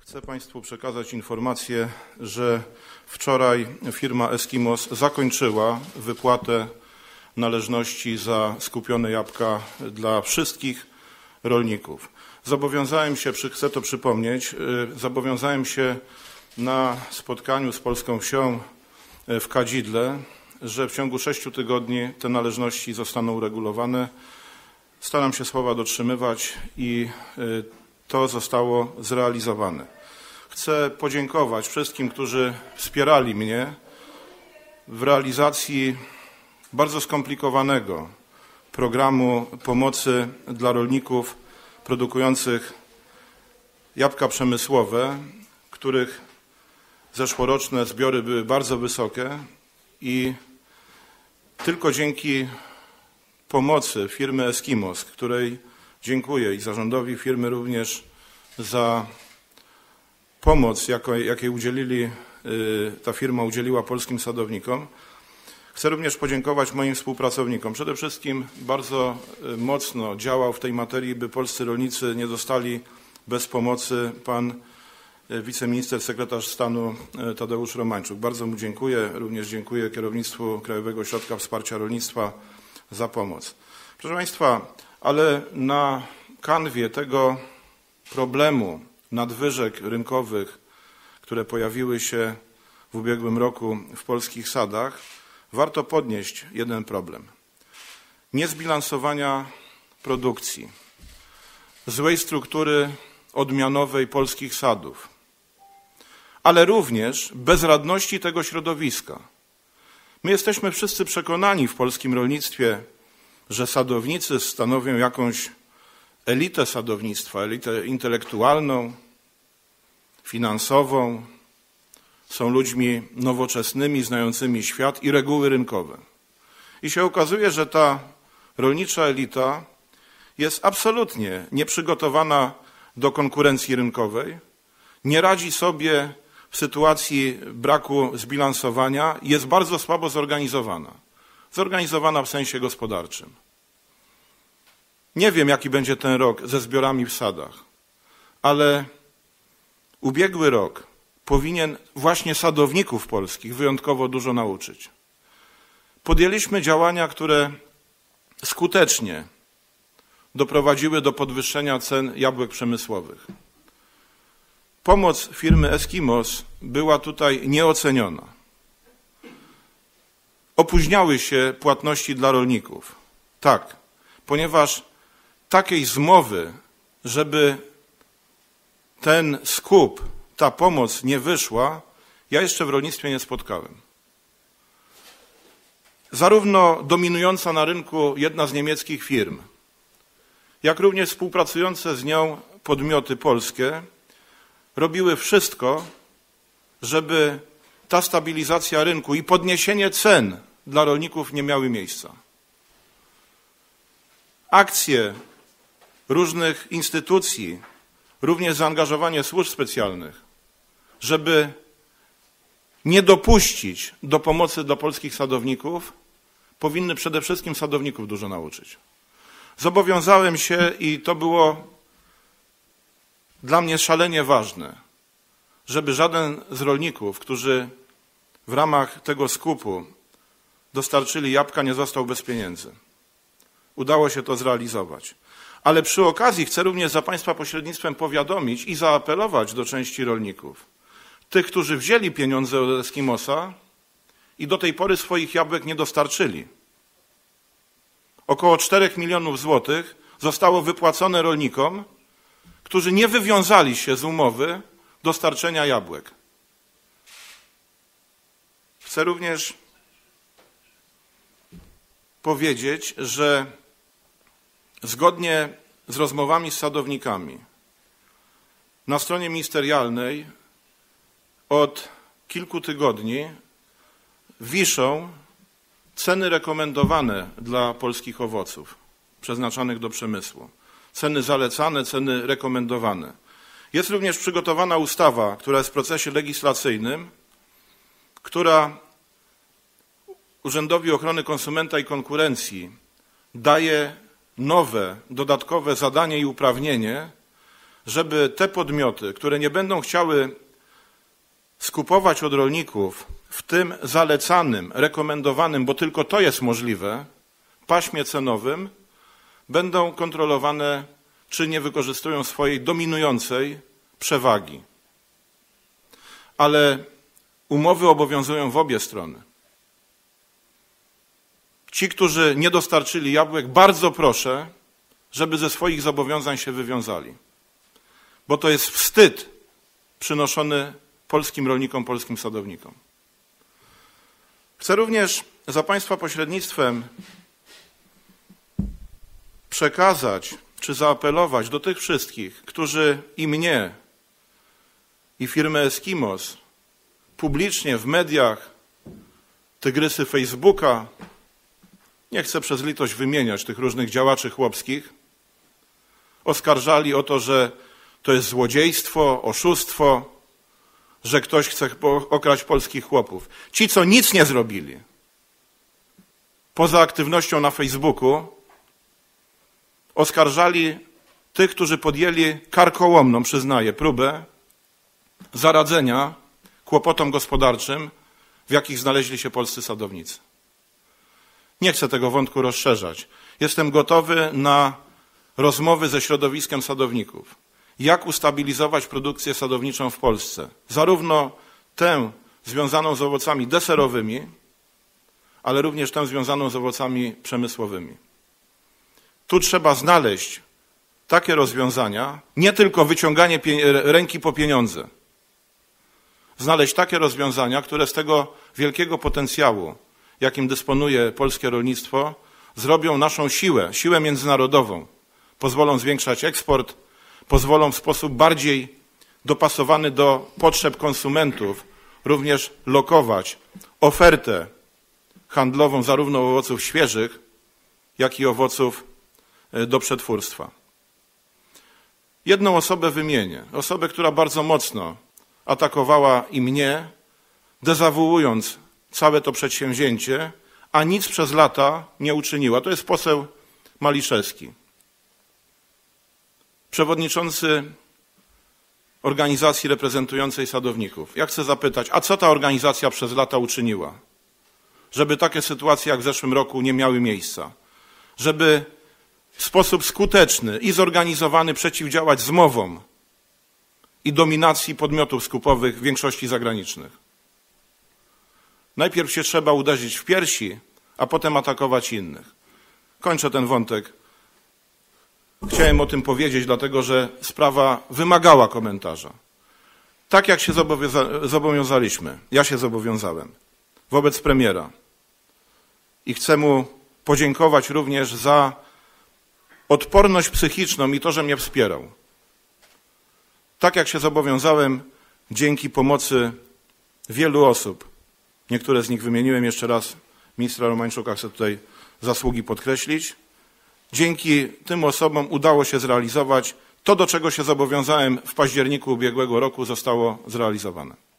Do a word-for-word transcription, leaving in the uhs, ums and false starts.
Chcę Państwu przekazać informację, że wczoraj firma Eskimos zakończyła wypłatę należności za skupione jabłka dla wszystkich rolników. Zobowiązałem się, chcę to przypomnieć, zobowiązałem się na spotkaniu z polską wsią w Kadzidle, że w ciągu sześciu tygodni te należności zostaną uregulowane. Staram się słowa dotrzymywać i to zostało zrealizowane. Chcę podziękować wszystkim, którzy wspierali mnie w realizacji bardzo skomplikowanego programu pomocy dla rolników produkujących jabłka przemysłowe, których zeszłoroczne zbiory były bardzo wysokie i tylko dzięki pomocy firmy Eskimos, której dziękuję i zarządowi firmy również za pomoc, jakiej udzielili, ta firma udzieliła polskim sadownikom. Chcę również podziękować moim współpracownikom. Przede wszystkim bardzo mocno działał w tej materii, by polscy rolnicy nie zostali bez pomocy pan wiceminister, sekretarz stanu Tadeusz Romańczuk. Bardzo mu dziękuję. Również dziękuję kierownictwu Krajowego Ośrodka Wsparcia Rolnictwa za pomoc. Proszę Państwa, ale na kanwie tego problemu nadwyżek rynkowych, które pojawiły się w ubiegłym roku w polskich sadach, warto podnieść jeden problem. Niezbilansowania produkcji, złej struktury odmianowej polskich sadów, ale również bezradności tego środowiska. My jesteśmy wszyscy przekonani w polskim rolnictwie, że sadownicy stanowią jakąś elitę sadownictwa, elitę intelektualną, finansową, są ludźmi nowoczesnymi, znającymi świat i reguły rynkowe. I się okazuje, że ta rolnicza elita jest absolutnie nieprzygotowana do konkurencji rynkowej, nie radzi sobie w sytuacji braku zbilansowania, jest bardzo słabo zorganizowana. Zorganizowana w sensie gospodarczym. Nie wiem, jaki będzie ten rok ze zbiorami w sadach, ale ubiegły rok powinien właśnie sadowników polskich wyjątkowo dużo nauczyć. Podjęliśmy działania, które skutecznie doprowadziły do podwyższenia cen jabłek przemysłowych. Pomoc firmy Eskimos była tutaj nieoceniona. Opóźniały się płatności dla rolników. Tak, ponieważ takiej zmowy, żeby ten skup, ta pomoc nie wyszła, ja jeszcze w rolnictwie nie spotkałem. Zarówno dominująca na rynku jedna z niemieckich firm, jak również współpracujące z nią podmioty polskie robiły wszystko, żeby ta stabilizacja rynku i podniesienie cen dla rolników nie miały miejsca. Akcje różnych instytucji, również zaangażowanie służb specjalnych, żeby nie dopuścić do pomocy dla polskich sadowników, powinny przede wszystkim sadowników dużo nauczyć. Zobowiązałem się i to było dla mnie szalenie ważne, żeby żaden z rolników, którzy w ramach tego skupu dostarczyli jabłka, nie został bez pieniędzy. Udało się to zrealizować. Ale przy okazji chcę również za Państwa pośrednictwem powiadomić i zaapelować do części rolników. Tych, którzy wzięli pieniądze od Eskimosa i do tej pory swoich jabłek nie dostarczyli. Około czterech milionów złotych zostało wypłacone rolnikom, którzy nie wywiązali się z umowy dostarczenia jabłek. Chcę również powiedzieć, że zgodnie z rozmowami z sadownikami na stronie ministerialnej od kilku tygodni wiszą ceny rekomendowane dla polskich owoców przeznaczanych do przemysłu. Ceny zalecane, ceny rekomendowane. Jest również przygotowana ustawa, która jest w procesie legislacyjnym, która Urzędowi Ochrony Konsumenta i Konkurencji daje nowe, dodatkowe zadanie i uprawnienie, żeby te podmioty, które nie będą chciały skupować od rolników w tym zalecanym, rekomendowanym, bo tylko to jest możliwe, paśmie cenowym, będą kontrolowane, czy nie wykorzystują swojej dominującej przewagi. Ale umowy obowiązują w obie strony. Ci, którzy nie dostarczyli jabłek, bardzo proszę, żeby ze swoich zobowiązań się wywiązali. Bo to jest wstyd przynoszony polskim rolnikom, polskim sadownikom. Chcę również za Państwa pośrednictwem przekazać czy zaapelować do tych wszystkich, którzy i mnie, i firmę Eskimos publicznie w mediach, tygrysy Facebooka, nie chcę przez litość wymieniać tych różnych działaczy chłopskich, oskarżali o to, że to jest złodziejstwo, oszustwo, że ktoś chce okraść polskich chłopów. Ci, co nic nie zrobili, poza aktywnością na Facebooku, oskarżali tych, którzy podjęli karkołomną, przyznaję, próbę zaradzenia kłopotom gospodarczym, w jakich znaleźli się polscy sadownicy. Nie chcę tego wątku rozszerzać. Jestem gotowy na rozmowy ze środowiskiem sadowników. Jak ustabilizować produkcję sadowniczą w Polsce? Zarówno tę związaną z owocami deserowymi, ale również tę związaną z owocami przemysłowymi. Tu trzeba znaleźć takie rozwiązania, nie tylko wyciąganie ręki po pieniądze. Znaleźć takie rozwiązania, które z tego wielkiego potencjału, jakim dysponuje polskie rolnictwo, zrobią naszą siłę, siłę międzynarodową. Pozwolą zwiększać eksport, pozwolą w sposób bardziej dopasowany do potrzeb konsumentów również lokować ofertę handlową zarówno owoców świeżych, jak i owoców do przetwórstwa. Jedną osobę wymienię, osobę, która bardzo mocno atakowała i mnie, dezawuując całe to przedsięwzięcie, a nic przez lata nie uczyniła. To jest poseł Maliszewski, przewodniczący organizacji reprezentującej sadowników. Ja chcę zapytać, a co ta organizacja przez lata uczyniła? Żeby takie sytuacje jak w zeszłym roku nie miały miejsca. Żeby w sposób skuteczny i zorganizowany przeciwdziałać zmowom i dominacji podmiotów skupowych w większości zagranicznych. Najpierw się trzeba uderzyć w piersi, a potem atakować innych. Kończę ten wątek. Chciałem o tym powiedzieć, dlatego że sprawa wymagała komentarza. Tak jak się zobowiąza- zobowiązaliśmy, ja się zobowiązałem wobec premiera i chcę mu podziękować również za odporność psychiczną i to, że mnie wspierał. Tak jak się zobowiązałem, dzięki pomocy wielu osób, niektóre z nich wymieniłem jeszcze raz, ministra Romańczuka chcę tutaj zasługi podkreślić, dzięki tym osobom udało się zrealizować to, do czego się zobowiązałem w październiku ubiegłego roku, zostało zrealizowane.